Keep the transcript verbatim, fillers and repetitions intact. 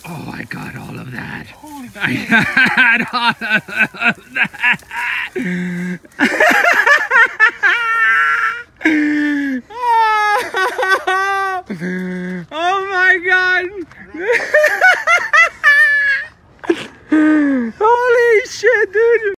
Oh, I got all of that. Holy I had all of that. Oh my God. Holy shit, dude.